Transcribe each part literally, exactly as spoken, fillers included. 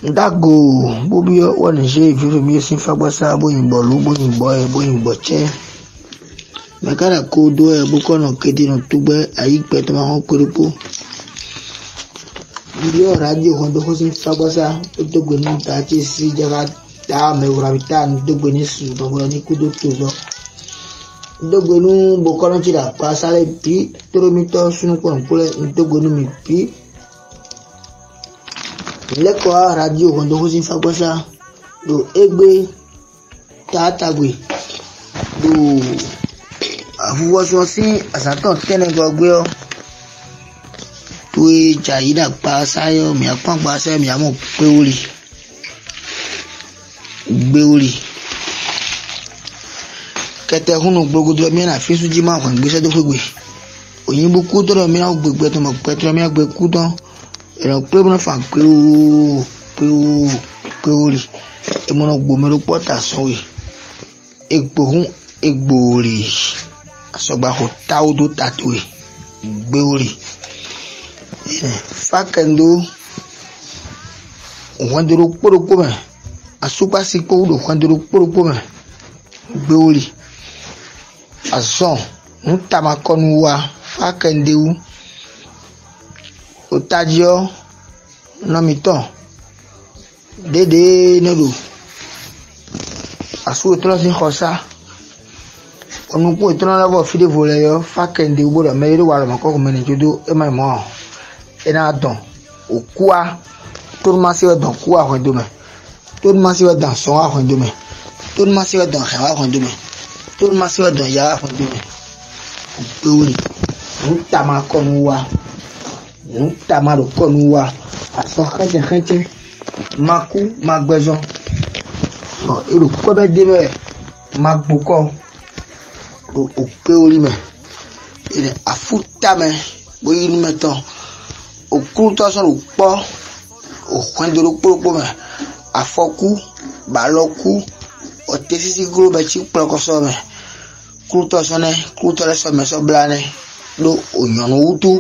Dago, Bobio, one is a few missing Fabasa, boing bolu, boing boy, boing boche. Makara kodo e bukon of Katin of Tuba, I pet my home kurupu. Video radio on the hosting Fabasa, the Gunin touches, see Jagat, Dame, Ravitan, the Gunis, the Guanikudo Tuzo. The Gunu Boconachida, Pasale P, Toromito, Sunukon, Pule, the Gunumi P. Lekwa radio kondo hosin fagosa do egbe tatagwe do afuwoso si asaton tene gogbe o tuwe jaida pa sayo mi apon pa sayo mi amo pe ori gbe ori kete hunu gbogodo mi na fisu ji ma kon gbese do fegbe oyinbo ku to mi na gbegbe to mo pe to mi agbe ku ton era pe mo fa pe o pe o pe ori e mo no gbo mi ro pota so we egbo hun egbo ori asogba ho taudo tatwe gbe ori fa kendo wandiro poro ko me asupa si ko do wandiro poro ko me gbe ori ason ntama konu wa fa kendo otadio no miton dede no do asu to sin khosa onu ko to na bo fide vole yo fa kende ubo me ri wa ma ko me ni jodo e mai mo e na don okua to ma se don ku a do me to ma se don so a do me to ma se don ha a do me to ma se don ya a do me o ri nta ma ko nu wa nta ma ro ko nu wa aso khanje khanje maku magbezo o iru ko be de me magbuko o pe ori me ire afuta me bo yin meton o kunto so ro po o kwandoro popo me afoku baloku o tesisi gro be chi ploko so me kunto so ne kunto le so me so blane do onyonu utu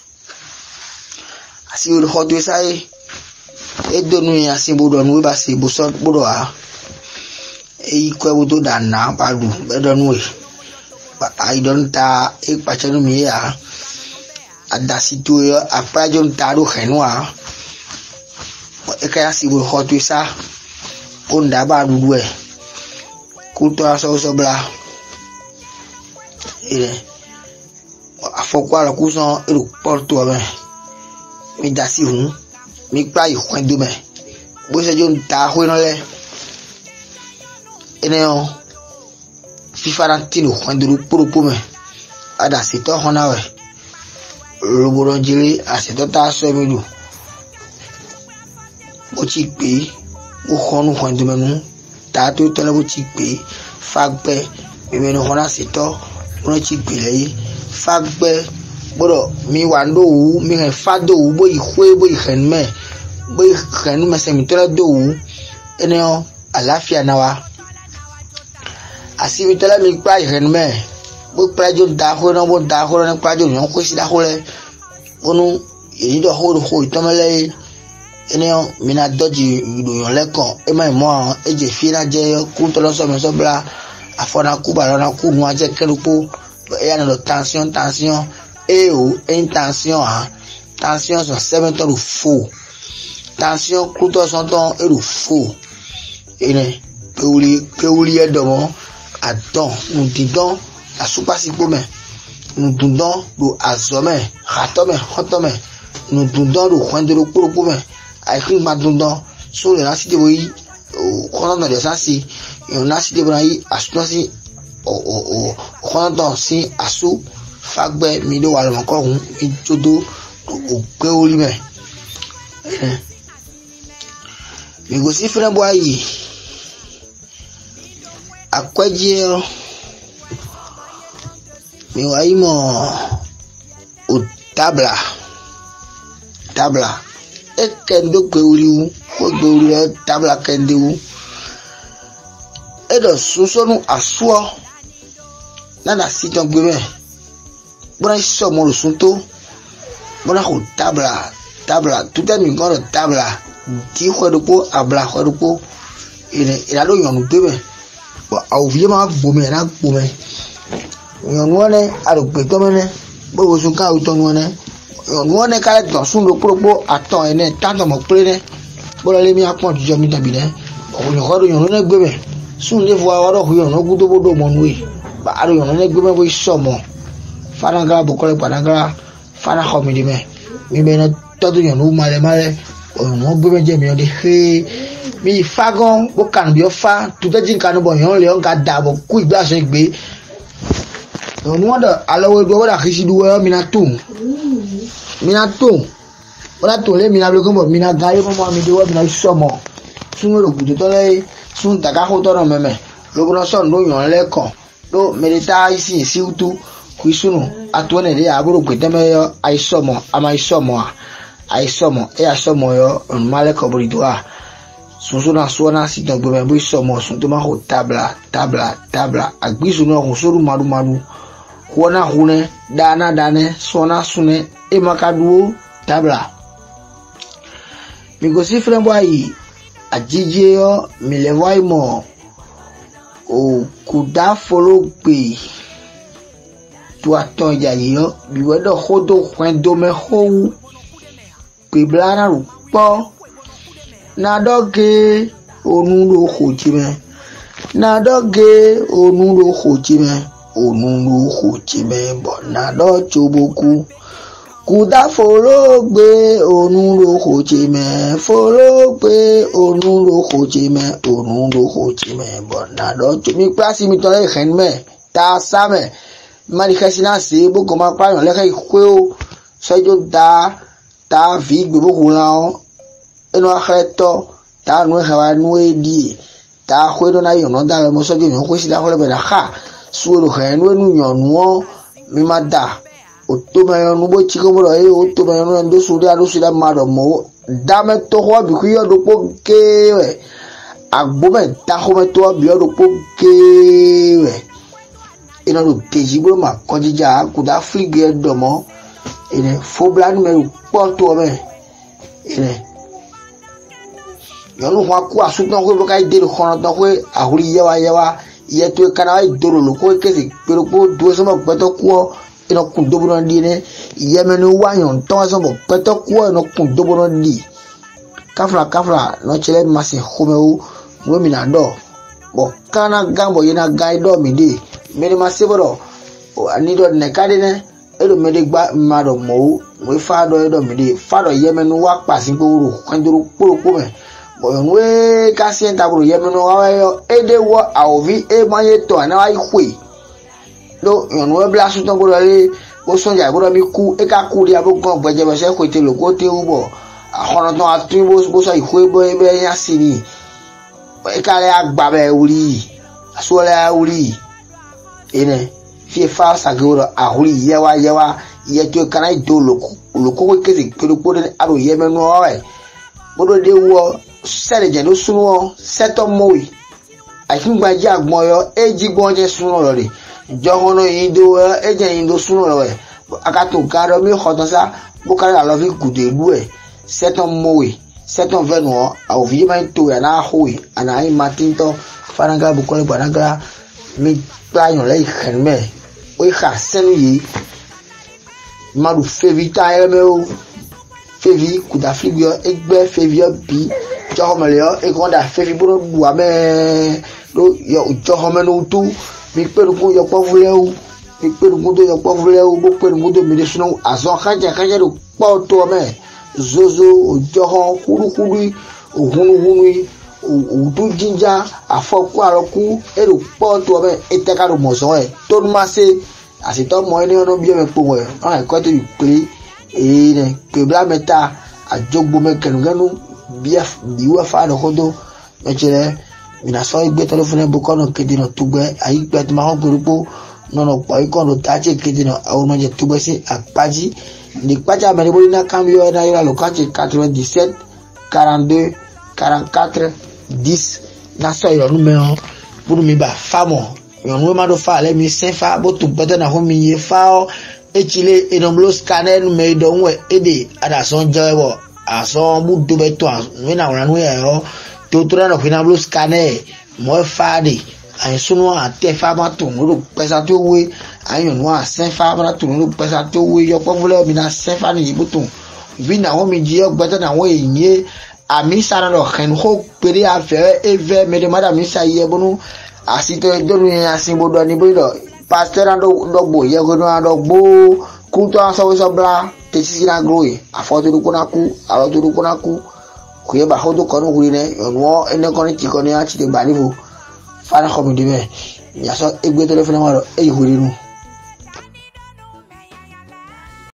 asi o hodo sai e donu ya si bodo nu ba si bo so bodo a e ko bodo dana padu be donu e I don't ta e pachanu mi ya adasi to yo aprajon taru henwa e ka si bo hodo sa onda ba du e kulto aso so bla ile afoko ala kuson e porto ame mi dasi hun mi pa ihun do me bo se jo nta ho no le ene o fifarantino kwanduru poropo me ada se to hona we roboro jire aseto ta so mi lu o ti pe o honu kwandu menu ta to to le bo ti pe fagbe mi me no hona se to o ti pe le fagbe bodo mi wando wu mi he fado wu bo ihwe bo ihen me bo ihen me se mi to la do wu ene o alafia na wa asi mi to la mi pa ihen me bo prajo da ho no bo da ho no prajo no ko si da ho le onu yi do ho ho to mele ene o mi na doji do yon le kan e mai mo e je fi na je ku to lo so me so bla afona ku ba na ku nu aje kerupo e ya no tension tension e o intention ha tension so seven to four tension ku to so ton e ru four ene pe uri pe uri e do mo adon nu didon asupa si po me nu dundon do azome hatome hotome nu dundon do kwendero poropo me ai kin ma dundon so le nasi de boyi o kono na de sasi e nasi de boyi asunasi o o o kono don si asu fagbe mi do wa lo ko hun mi jodo o pe ori me mi go si fere bo ayi akwaje mi wa imo o tabla tabla e kendo pe ori u o gbe ori tabla kende u e do susonu asuo na na si ton gbe me bona so mo sunto bona ko tabla tabla tout est mi goro tabla ti khodupo abla khodupo ene ila do yonu gbebe au vie ma gbome na gbome yonu one aro gbe to mene bo wo sun ka o to nu ne yonu one ka le to sun lo propo aton ene tanto mo pre ne bo le mi apon jo mi tabi ne o ni khodo yonu ne gbebe sun le vo awaro hu yonu gudo bodo mo nu e ba aro yonu ne gbebe bo isomo faranga bo kole padanga fana khomidi me mi be na todo yonu male male on gbebe je mi o de he mi fagon bo kan bi o fa tu te jin kan bo yon le on ga da bo ku igba se gbe on wada alawo do wada khisi duwe mi na tum mi na tum wada to le mi na lo ko bo mi na ga yo mo mi de wo mi na somo sun ro gudu to le sun ta ka ho to ro meme lo ko so no yon le kan do medita isi si utu ku sunu atone de aburo gbe me yo ai somo ama isomo ai somo e asomo yo on male ko bori doa sunsun na suona si don gbe bo isomo sun to ma ho tabla tabla tabla agbisu no ho soru madu madu huona hune dana dane suona sune e makaduo tabla mi go si frem boy ajije yo mi le wai mo o kuda follow pe tu aton ya yo bi wedo hodo kwen do me ho pe blana ru po na doge onu lo khoji me na doge onu lo khoji me onu lo khoji me bo na do choboku kuda folo gbe onu lo khoji me folo gbe onu lo khoji me onu lo khoji me bo na do mi plasi mi to le khen me ta sa me mari khasina se bo ko ma pa yon le khay khwe so jo da ta vi gbe bo ko la o eno akheto ta nu hewa nu edi ta khwe do na yon no da mo so jo yon khwe si la khole be na kha su lo khen nu nu yon nu mi ma da o to ma yon nu bo chi ko mo e o to ma yon ndo su da do su da ma do mo da me to ho bi ku yo do po ke we agbo me ta ho me to bi yo do po ke we ina do keji bro ma ko jija ku da flige do mo ene fo bla numero po to me ene yonu wa ku asu ton ko ka ide ko ton ko ahuri yawa yawa ye to kana ai doro lo ko kesi pero ko do so mo peto ko ina ku do bro ndi ne ye menu wa yon ton so mo peto ko ina ku do bro ndi kafra kafra no chele masi khomeu wo mi na do bo kana gambo yina gaido mi de meri maseboro o anido ne kadene elo mede gba maro mo we fa do edo mi de fa do ye menu wa pasin ko ru kanduru poro ko me we ka si enta buru yemno wa yo ede wo aovi e maye to na wa ikwe lo yon we bla su ton buru le bo so ja buru mi ku e ka ku ri abo gan gbeje be se ko te lo ko te ubo akhono ton atun bo bo so ikwe bo e be yan sini e ka le agba be uri aso le uri ene fi fa sa goro ahuri yewa yewa ye to kana do lo lo ko ke ti ko ko de aro yemno wa bodo de wo sele je lo sunu seto mowi akin gbaji agbon yo eji gbon je sunu lo re jogono indo eje indo sunu lo e akato garo mi khoton sa bo kala lo fi gude lu e seto mowi seto venu au vi ma to ya na hoyi ana ai matinto faranga bu ko le baranga mi playon le khenme o kha senu yi maru fevita e me o fevi kuda figure egbe fevio bi johomeleo e gonda fevi buru bua me do yo johomenu tu mi peru ko yo povuleu mi peru ko do yo povuleu bo peru ko do mi de sunu azon kanja kanja do po to me zozo joho kuru kuru ohunu hunu o du jinja afoku aroku e do po to me eteka do mozo e to ma se asito mo eni ono bi me po we on e ko to bi e ne ke bla meta ajogbo me kenuganu bia biwa fa do kodo mechele mina so igbe telephone bu kono kedino tugbe ayi gbe ma ho gburupo nono po ikono tache kedino awon je tugbe si apaji ni paja me boli na cambio na ira lo kache quatre-vingt-dix-sept quarante-deux quarante-quatre dix na so iro numero buru mi ba famo yon we ma do fa le mi sen fa bo tu bete na ho mi ye fa o echile enomlo scanner me do nwe ede ada son jewo aso mu do beto me na ora no e o to to na fina blu scanner mo fa de an sunu ate fa ma to no pesa to we an no a se fa ma to no pesa to we yo po vle mi na se fa ni butu vi na ho mi ji o gbeta na wo yin ami sara lo khen ho pere affaire e ve me de madame sa ye bonu asito do ni asin bodo ni bodo pastor ando do bo ye go no ando bo ku to aso so bla te si na groi afoto du konaku alo du konaku ku ye ba ho do kono guri ne no ene kono ti kono ya ti de banivu fara ko mi de be ya so egbe telephone waro e hurinu